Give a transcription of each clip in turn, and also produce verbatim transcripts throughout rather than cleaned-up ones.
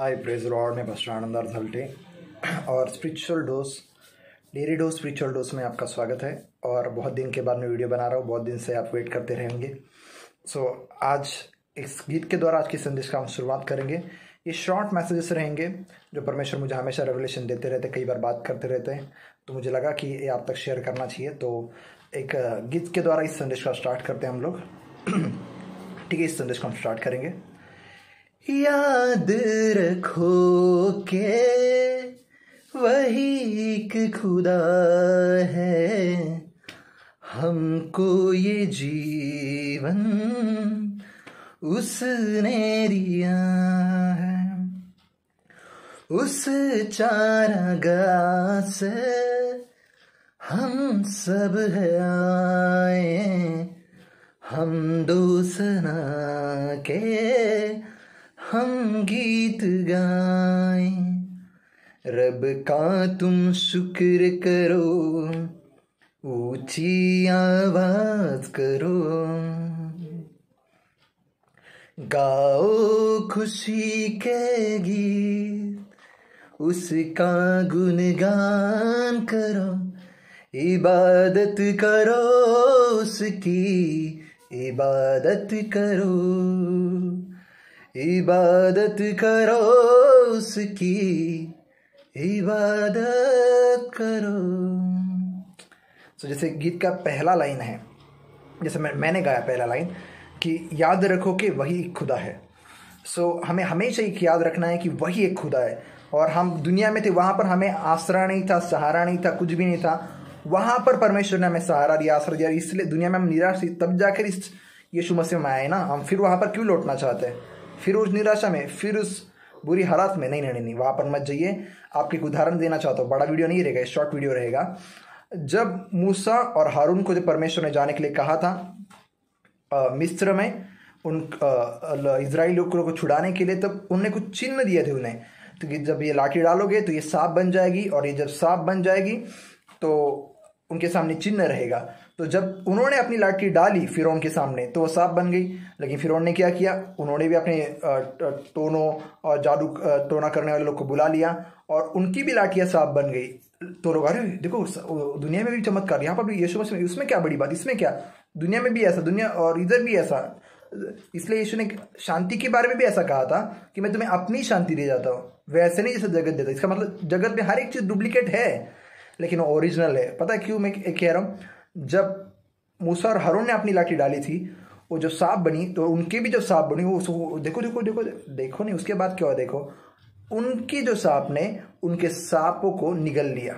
हाय praise lord में pastor Anand अर्थल्टे और spiritual dose daily dose spiritual dose में आपका स्वागत है। और बहुत दिन के बाद मैं वीडियो बना रहा हूँ, बहुत दिन से आप वेट करते रहेंगे। सो so, आज इस गीत के द्वारा आज के संदेश का हम शुरुआत करेंगे। ये शॉर्ट मैसेजेस रहेंगे जो परमेश्वर मुझे हमेशा रेवलेशन देते रहते, कई बार बात करते रहते हैं, तो मुझे लगा कि ये आप तक शेयर करना चाहिए। तो एक गीत के द्वारा इस संदेश का स्टार्ट करते हैं हम लोग। ठीक है, इस संदेश को हम स्टार्ट करेंगे। याद रखो के वही एक खुदा है, हमको ये जीवन उसने दिया है। उस चारागाह से हम सब है आए, हम दो सना के हम गीत गाएं। रब का तुम शुक्र करो, ऊंची आवाज करो, गाओ खुशी के गीत, उसका गुणगान करो, इबादत करो उसकी, इबादत करो, इबादत करो उसकी, इबादत करो। so, जैसे गीत का पहला लाइन है, जैसे मैं मैंने गाया पहला लाइन कि याद रखो कि वही एक खुदा है। सो so, हमें हमेशा एक याद रखना है कि वही एक खुदा है। और हम दुनिया में थे, वहाँ पर हमें आसरा नहीं था, सहारा नहीं था, कुछ भी नहीं था। वहाँ पर परमेश्वर ने हमें सहारा दिया, आसरा दिया। इसलिए दुनिया में हम निराश थे, तब जाकर इस यीशु मसीह में आए ना। हम फिर वहाँ पर क्यों लौटना चाहते हैं, फिर उस निराशा में, फिर उस बुरी हालात में? नहीं नहीं नहीं, वहाँ पर मत जाइए। आपको एक उदाहरण देना चाहता हूँ, बड़ा वीडियो नहीं रहेगा, शॉर्ट वीडियो रहेगा। जब मूसा और हारून को जब परमेश्वर ने जाने के लिए कहा था आ, मिस्र में उन इजराइल लोगों को छुड़ाने के लिए, तब उन्होंने कुछ चिन्ह दिए थे उन्हें। तो कि जब ये लाठी डालोगे तो ये सांप बन जाएगी, और ये जब सांप बन जाएगी तो उनके सामने चिन्ह रहेगा। तो जब उन्होंने अपनी लाठी डाली फिरौन के सामने तो वो सांप बन गई। लेकिन फिरौन ने क्या किया, उन्होंने भी अपने टोनों और जादू टोना करने वाले लोग को बुला लिया और उनकी भी लाठियाँ सांप बन गई। तो लोग, अरे देखो दुनिया में भी चमत्कार, यहाँ पर भी यीशु मसीह, उसमें क्या बड़ी बात, इसमें क्या, दुनिया में भी ऐसा, दुनिया और इधर भी ऐसा। इसलिए यीशु ने शांति के बारे में भी ऐसा कहा था कि मैं तुम्हें अपनी शांति दे जाता हूँ, वैसे नहीं जैसे जगत देता। इसका मतलब जगत में हर एक चीज़ डुप्लीकेट है लेकिन ओरिजिनल है। पता है क्यों मैं कह रहा हूँ? जब मूसा और हारून ने अपनी लाठी डाली थी, वो जो सांप बनी, तो उनकी भी जो सांप बनी वो देखो देखो देखो देखो नहीं, उसके बाद क्या हुआ देखो, उनकी जो सांप ने उनके सांपों को निगल लिया।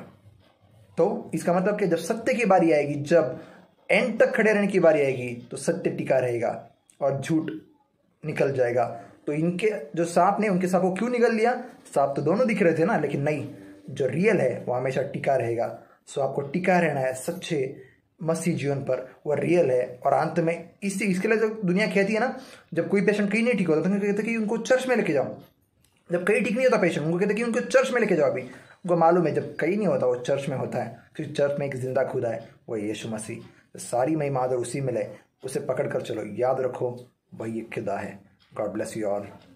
तो इसका मतलब कि जब सत्य की बारी आएगी, जब एंड तक खड़े रहने की बारी आएगी, तो सत्य टिका रहेगा और झूठ निकल जाएगा। तो इनके जो सांप ने उनके सांप को क्यों निगल लिया? सांप तो दोनों दिख रहे थे ना, लेकिन नहीं, जो रियल है वो हमेशा टिका रहेगा। सो आपको टिका रहना है सच्चे मसीह जीवन पर, वो रियल है। और अंत में इसी इसके लिए जो दुनिया कहती है ना, जब कोई पेशेंट कहीं नहीं ठीक होता तो उनको कहते कि उनको चर्च में लेके जाओ। जब कहीं ठीक नहीं होता पेशेंट, उनको कहते कि उनको चर्च में लेके जाओ। अभी उनको मालूम है जब कहीं नहीं होता वो चर्च में होता है, क्योंकि चर्च में एक जिंदा खुदा है, वो यीशु मसीह। तो सारी महिमा आदर उसी मिले, उसे पकड़ कर चलो। याद रखो वही एक खुदा है। God bless you all.